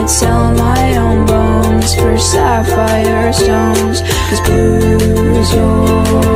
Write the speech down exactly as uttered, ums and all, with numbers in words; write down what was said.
I'd sell my own bones for sapphire stones. 'Cause blue's your